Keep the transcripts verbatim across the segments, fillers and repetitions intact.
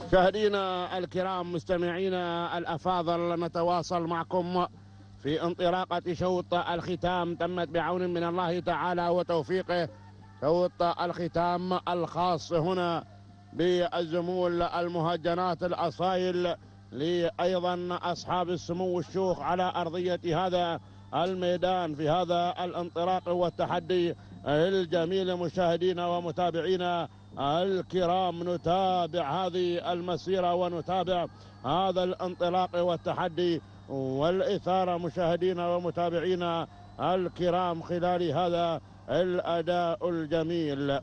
مشاهدينا الكرام مستمعينا الأفاضل، نتواصل معكم في انطلاقة شوط الختام تمت بعون من الله تعالى وتوفيقه. شوط الختام الخاص هنا بالزمول المهجنات الأصايل لأيضا أصحاب السمو والشوخ على أرضية هذا الميدان في هذا الانطلاق والتحدي الجميل. مشاهدينا ومتابعينا الكرام، نتابع هذه المسيرة ونتابع هذا الانطلاق والتحدي والإثارة مشاهدينا ومتابعينا الكرام خلال هذا الأداء الجميل.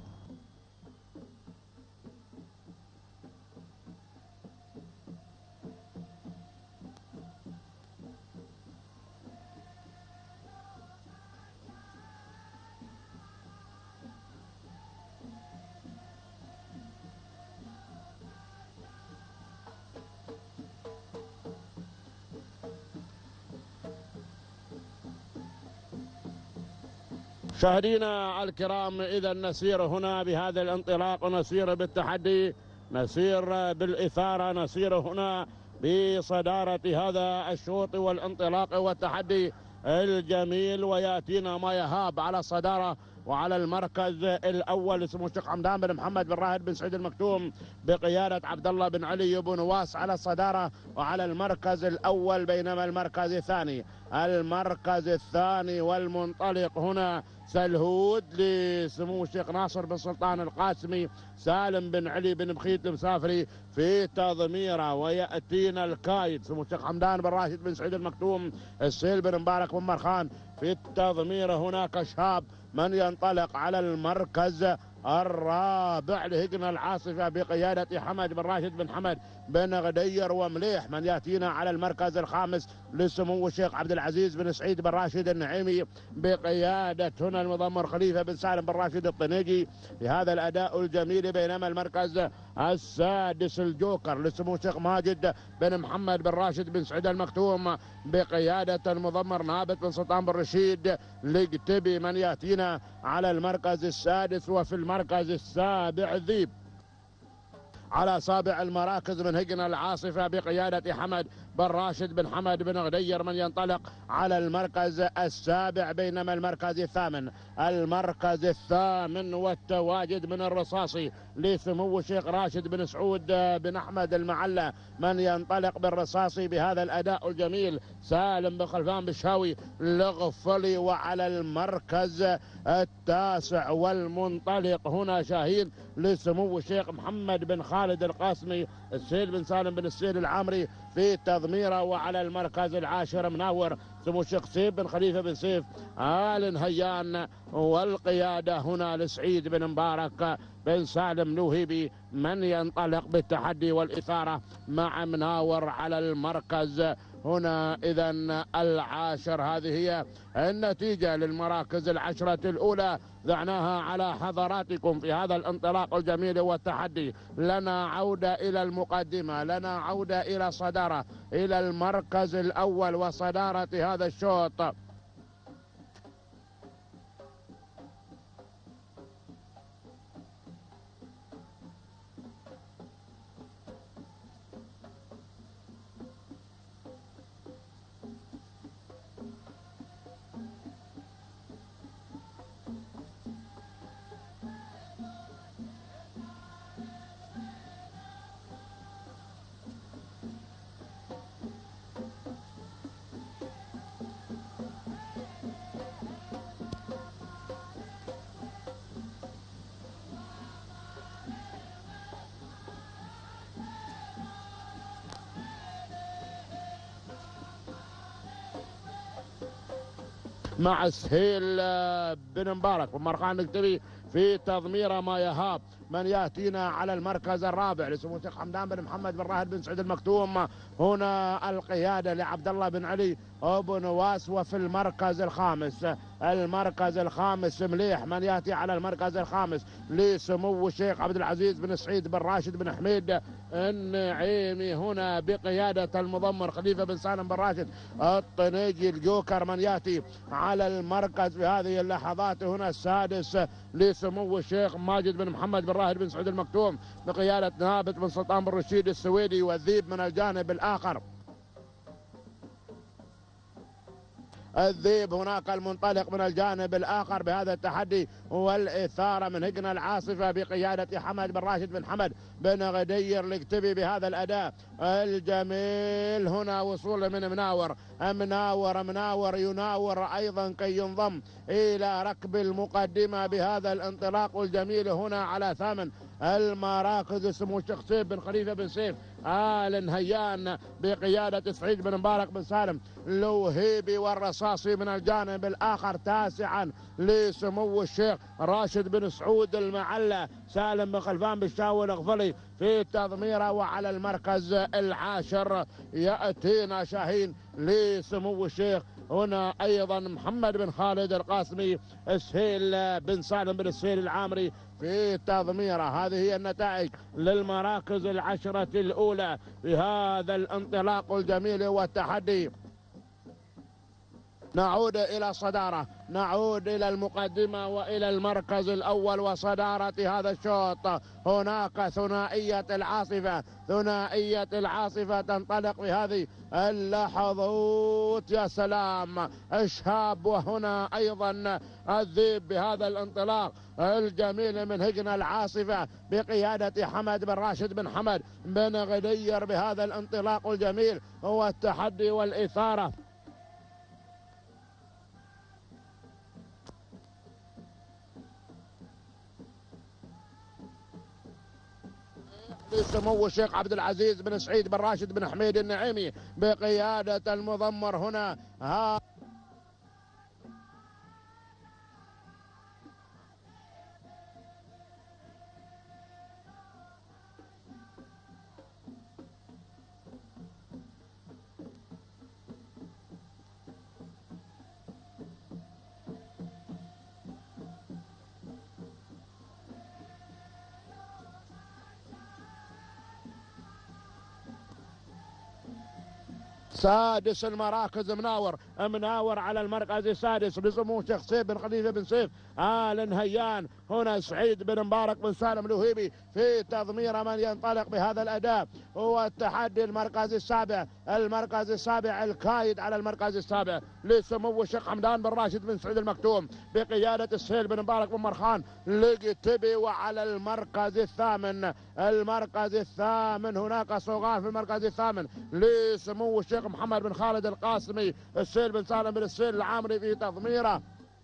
مشاهدينا الكرام، إذا نسير هنا بهذا الانطلاق، نسير بالتحدي، نسير بالإثارة، نسير هنا بصدارة هذا الشوط والانطلاق والتحدي الجميل، ويأتينا ما يهاب على الصدارة وعلى المركز الأول اسمه الشيخ حمدان بن محمد بن راشد بن سعيد المكتوم بقيادة عبد الله بن علي بن نواس على الصدارة وعلى المركز الأول، بينما المركز الثاني المركز الثاني والمنطلق هنا سلهود لسمو الشيخ ناصر بن سلطان القاسمي سالم بن علي بن بخيت المسافري في تضميره، ويأتينا الكايد سمو الشيخ حمدان بن راشد بن سعيد المكتوم السيل بن مبارك بن مرخان في التضميره. هناك شاب من ينطلق على المركز الرابع لهجنة العاصفة بقيادة حمد بن راشد بن حمد بن غدير ومليح، من يأتينا على المركز الخامس لسمو الشيخ عبد العزيز بن سعيد بن راشد النعيمي بقيادة هنا المضمر خليفة بن سالم بن راشد الطنيجي بهذا الأداء الجميل، بينما المركز السادس الجوكر لسمو الشيخ ماجد بن محمد بن راشد بن سعيد المكتوم بقيادة المضمر نابت بن سلطان بن رشيد لقتبي، من يأتينا على المركز السادس. وفي المركز السابع ذيب على سابع المراكز من هجنة العاصفة بقيادة حمد بن راشد بن حمد بن غدير، من ينطلق على المركز السابع، بينما المركز الثامن المركز الثامن والتواجد من الرصاصي لسمو الشيخ راشد بن سعود بن أحمد المعلى، من ينطلق بالرصاصي بهذا الأداء الجميل سالم بن خلفان بالشاوي لغفلي، وعلى المركز التاسع والمنطلق هنا شاهين لسمو الشيخ محمد بن خالد القاسمي السيل بن سالم بن السيل العامري في تضميره، وعلى المركز العاشر مناور سمو الشيخ سيف بن خليفة بن سيف آل نهيان، والقيادة هنا لسعيد بن مبارك بن سالم نوهيبي، من ينطلق بالتحدي والإثارة مع مناور على المركز هنا. إذا العاشر، هذه هي النتيجة للمراكز العشرة الأولى ذعناها على حضراتكم في هذا الانطلاق الجميل والتحدي. لنا عودة إلى المقدمة، لنا عودة إلى صدارة، إلى المركز الأول وصدارة هذا الشوط. مع سهيل بن مبارك ومرخان نكتبي في تضميره ما يهاب، من يأتينا على المركز الرابع لسمو الشيخ حمدان بن محمد بن راشد بن سعيد المكتوم، هنا القيادة لعبد الله بن علي أبو نواس. وفي المركز الخامس المركز الخامس مليح، من يأتي على المركز الخامس لسمو الشيخ عبد العزيز بن سعيد بن راشد بن حميد النعيمي، هنا بقيادة المضمر خليفة بن سالم بن راشد الطنيجي الجوكر، من يأتي على المركز في هذه اللحظات هنا السادس لسمو الشيخ ماجد بن محمد بن راشد بن سعود المكتوم بقيادة نابت بن سلطان بن رشيد السويدي، والذيب من الجانب الآخر. الذيب هناك المنطلق من الجانب الآخر بهذا التحدي والإثارة من هجنة العاصفة بقيادة حمد بن راشد بن حمد بن غدير الكتبي بهذا الأداء الجميل. هنا وصول من مناور مناور مناور يناور أيضا كي ينضم إلى ركب المقدمة بهذا الانطلاق الجميل هنا على ثامن المراكز سمو الشيخ سيف بن خليفة بن سيف آل نهيان بقيادة سعيد بن مبارك بن سالم لوهيبي، والرصاصي من الجانب الآخر تاسعا لسمو الشيخ راشد بن سعود المعلى سالم بن خلفان بالشاوي الغفلي في التضميرة. وعلى المركز العاشر يأتينا شاهين لسمو الشيخ هنا أيضا محمد بن خالد القاسمي السهيل بن سالم بن السهيل العامري في التضميرة. هذه هي النتائج للمراكز العشرة الأولى بهذا الانطلاق الجميل والتحدي. نعود إلى الصدارة، نعود إلى المقدمة وإلى المركز الأول وصدارة هذا الشوط. هناك ثنائية العاصفة، ثنائية العاصفة تنطلق بهذه اللحظات. يا سلام، الشاب وهنا أيضا الذيب بهذا الانطلاق الجميل من هجنة العاصفة بقيادة حمد بن راشد بن حمد بن غدير بهذا الانطلاق الجميل هو التحدي والإثارة. سمو الشيخ عبد العزيز بن سعيد بن راشد بن حميد النعيمي بقيادة المضمر هنا. ها سادس المراكز مناور، مناور على المركز السادس لسمو الشيخ سيف بن خليفة بن سيف آل نهيان. هنا سعيد بن مبارك بن سالم الوهيبي في تضمير من ينطلق بهذا الأداء هو التحدي. المركز السابع، المركز السابع الكايد على المركز السابع لسمو الشيخ حمدان بن راشد بن سعود المكتوم بقيادة السهيل بن مبارك بن مرخان لقتبي. وعلى المركز الثامن، المركز الثامن هناك صغار في المركز الثامن لسمو الشيخ محمد بن خالد القاسمي السهيل بن سالم بن السهيل العامري في تضميره.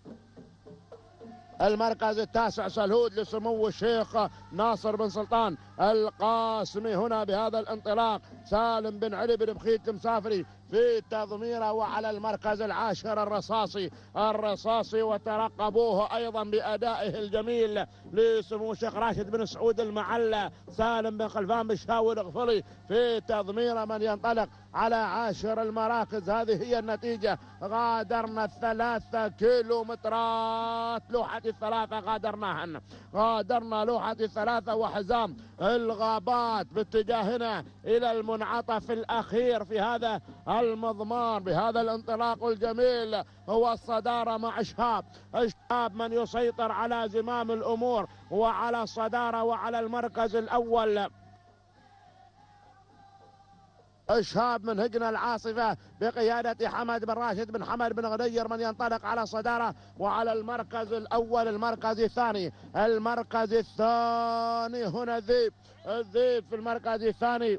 المركز التاسع سلهود لسمو الشيخ ناصر بن سلطان القاسمي هنا بهذا الانطلاق سالم بن علي بن بخيت المسافري في تضميره. وعلى المركز العاشر الرصاصي، الرصاصي وترقبوه ايضا بادائه الجميل لسمو الشيخ راشد بن سعود المعلى سالم بن خلفان بالشاوي الغفلي في تضميره من ينطلق على عاشر المراكز. هذه هي النتيجة. غادرنا الثلاثة كيلومترات، لوحة الثلاثة غادرناهن، غادرنا لوحة الثلاثة وحزام الغابات باتجاهنا إلى المنعطف الأخير في هذا المضمار بهذا الانطلاق الجميل هو الصدارة مع شهاب. شهاب من يسيطر على زمام الأمور وعلى الصدارة وعلى المركز الأول. شهاب من هجنة العاصفة بقيادة حمد بن راشد بن حمد بن غدير من ينطلق على الصدارة. وعلى المركز الأول، المركز الثاني، المركز الثاني هنا الذيب، الذيب في المركز الثاني.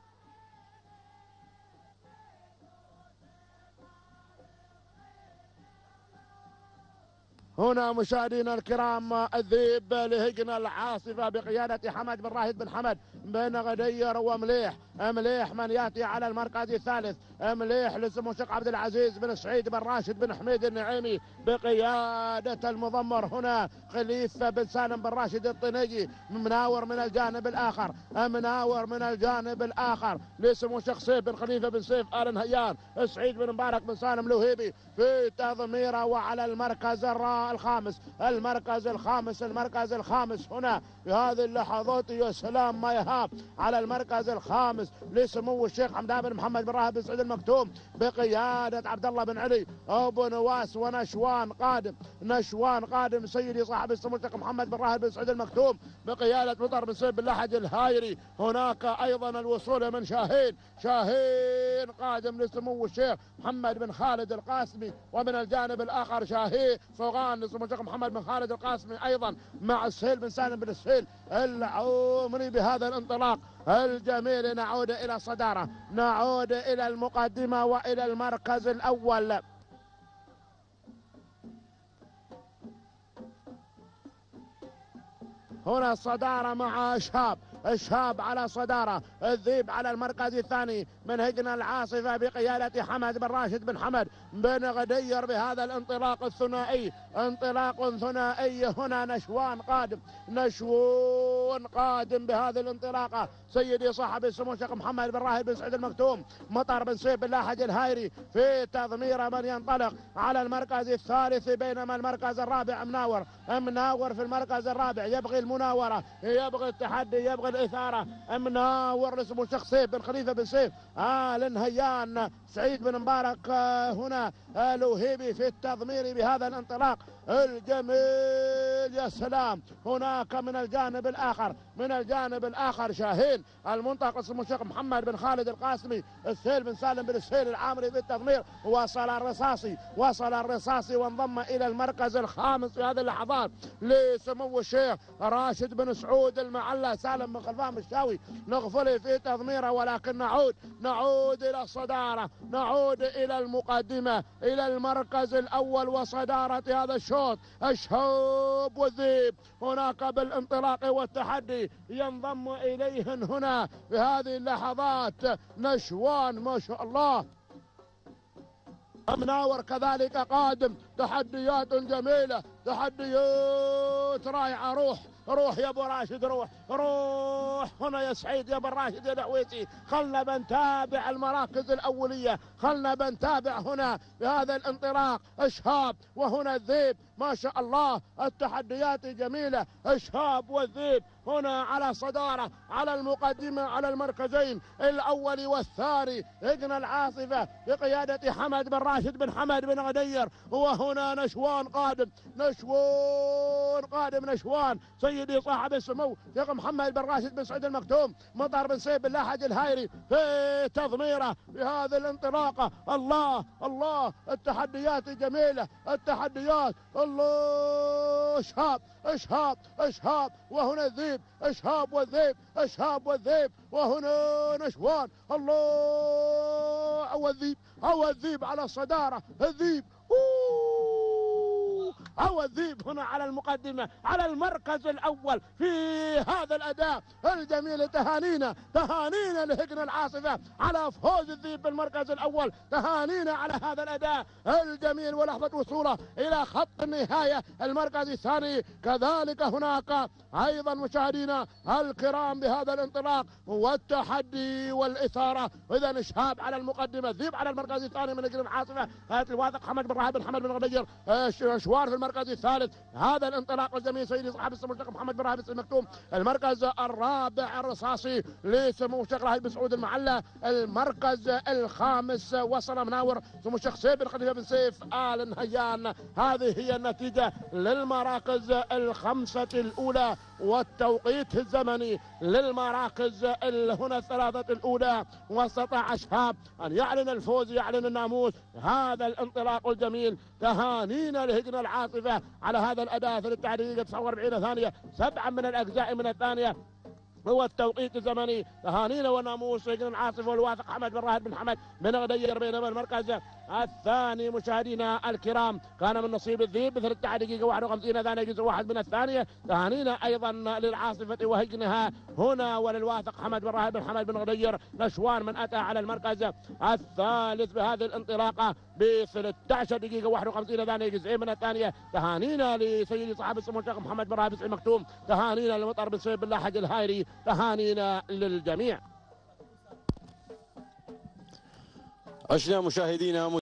هنا مشاهدينا الكرام الذيب لهجنة العاصفة بقيادة حمد بن راشد بن حمد بن غدير ومليح. مليح من ياتي على المركز الثالث، مليح لسمو الشيخ عبد العزيز بن سعيد بن راشد بن حميد النعيمي بقيادة المضمر هنا خليفة بن سالم بن راشد الطنيجي. مناور من الجانب الآخر، مناور من الجانب الآخر لسمو الشيخ سيف بن خليفة بن سيف آل نهيان سعيد بن مبارك بن سالم الوهيبي في تضميره. وعلى المركز الخامس، المركز الخامس، المركز الخامس هنا في هذه اللحظات. يا سلام ما يهاب على المركز الخامس الخامس لسمو الشيخ حمدان بن محمد بن راهب بن سعود المكتوم بقيادة عبد الله بن علي أبو نواس، ونشوان قادم نشوان قادم سيدي صاحب السمو الشيخ محمد بن راهب بن سعود المكتوم بقيادة مطر بن سيف بن لحج الهايري. هناك أيضا الوصول من شاهين شاهين قادم لسمو الشيخ محمد بن خالد القاسمي، ومن الجانب الآخر شاهين صوغان لسمو الشيخ محمد بن خالد القاسمي أيضا مع السهيل بن سالم بن السهيل العمري. بهذا الانطلاق الجميل نعود إلى الصدارة، نعود إلى المقدمة وإلى المركز الأول. هنا الصدارة مع شهاب، الشهاب على صدارة، الذيب على المركز الثاني من هجنة العاصفة بقيادة حمد بن راشد بن حمد بن غدير. بهذا الانطلاق الثنائي، انطلاق ثنائي. هنا نشوان قادم، نشوان قادم بهذه الانطلاقة سيدي صاحب السمو الشيخ محمد بن راهب بن سعود المكتوم. مطر بن سيف بن لاحج الهايري في تضمير من ينطلق على المركز الثالث، بينما المركز الرابع مناور مناور في المركز الرابع يبغي المناورة، يبغي التحدي، يبغي الإثارة. مناور لسمو الشيخ سيف بن خليفة بن سيف آل نهيان. سعيد بن مبارك هنا الوهيبي في التضمير بهذا الانطلاق الجميل. يا سلام. هناك من الجانب الآخر من الجانب الآخر شاهين المنطقة اسمه الشيخ محمد بن خالد القاسمي، السهيل بن سالم بن السهيل العامري في التضمير. وصل الرصاصي وصل الرصاصي وانضم إلى المركز الخامس في هذه اللحظات لسمو الشيخ راشد بن سعود المعلى. سالم بن خلفان الشاوي نغفله في تضميره، ولكن نعود نعود إلى الصدارة، نعود إلى المقدمة، إلى المركز الأول وصدارة هذا الشوط. الشهاب والذيب هناك بالانطلاق والتحدي ينضم إليهن هنا في هذه اللحظات نشوان ما شاء الله. مناور كذلك قادم، تحديات جميلة، تحديات رائعة. روح روح يا ابو راشد، روح روح هنا يا سعيد يا ابو راشد يا دعويتي. خلنا بنتابع المراكز الاوليه، خلنا بنتابع هنا بهذا الانطلاق الشهاب وهنا الذيب ما شاء الله. التحديات جميله، الشهاب والذيب هنا على صداره، على المقدمه، على المركزين الاول والثاني. هجنة العاصفه بقياده حمد بن راشد بن حمد بن غدير، وهنا نشوان قادم، نشوان قادم نشوان سيدي صاحب السمو شيخ محمد بن راشد بن سعود المكتوم. مطر بن سيف بن لاحج الهايري في تضميره بهذه الانطلاقه. الله الله التحديات جميله، التحديات الله. اشهاب اشهاب اشهاب وهنا الذيب، اشهاب والذيب، اشهاب والذيب، وهنا نشوان. الله او الذيب او الذيب على الصداره. الذيب أو الذيب هنا على المقدمة، على المركز الأول في هذا الأداء الجميل. تهانينا تهانينا لهجنة العاصفة على فوز الذيب بالمركز الأول، تهانينا على هذا الأداء الجميل ولحظة وصوله إلى خط النهاية المركز الثاني. كذلك هناك أيضا مشاهدينا الكرام بهذا الانطلاق والتحدي والإثارة. إذا شهاب على المقدمة، الذيب على المركز الثاني من هجنة العاصفة. الواثق حمد بن راهب بن حمد بن غدير، شوار في المركز الثالث. هذا الانطلاق الجميل سيدي صاحب السمو الشيخ محمد بن راهب بن المكتوم. المركز الرابع الرصاصي لسمو الشيخ راهب بن سعود المعلى. المركز الخامس وصل مناور سمو الشيخ سيف بن خليفه بن سيف آل نهيان. هذه هي النتيجة للمراكز الخمسة الأولى والتوقيت الزمني للمراكز هنا الثلاثة الأولى. واستطاع شهاب أن يعلن الفوز، يعلن الناموس. هذا الانطلاق الجميل. تهانينا لهجنة العاصفة على هذا الأداء في التعديل تسعة وأربعين ثانية، سبعة من الأجزاء من الثانية هو التوقيت الزمني. تهانينا وناموس هجنة العاصفة والواثق حمد بن راهب بن حمد بن غدير. بينما المركز الثاني مشاهدينا الكرام كان من نصيب الذيب بثلاث دقيقة واحد وخمسين ثانية جزء واحد من الثانية. تهانينا أيضا للعاصفة وهجنها هنا وللواثق حمد بن راهب بن حمد بن غدير. نشوان من أتى على المركز الثالث بهذه الانطلاقة ب ثلاث عشرة دقيقة واحد وخمسين ثانية جزء من الثانية. تهانينا لسيدي صاحب السمو الشيخ محمد بن راهب بن المكتوم. تهانينا لمطر بن سيف بن لاحج الهايري. تهانينا للجميع. عشنا مشاهدينا